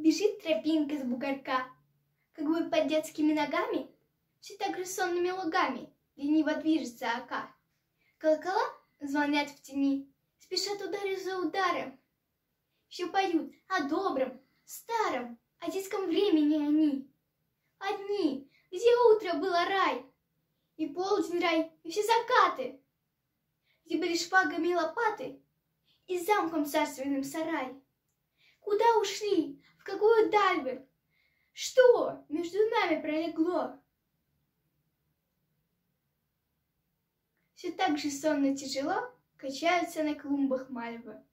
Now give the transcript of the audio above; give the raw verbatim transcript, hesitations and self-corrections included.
Бежит тропинка с бугорка, как бы под детскими ногами, все так же сонными лугами лениво движется ока. Колокола звонят в тени, спешат ударить за ударом. Все поют о добром, старом, о детском времени они. Одни, где утро было рай, и полдень рай, и все закаты, где были шпагами и лопаты, и замком царственным сарай. Куда ушли, в какую даль вы? Что между нами пролегло? Все так же сонно тяжело качаются на клумбах мальвы.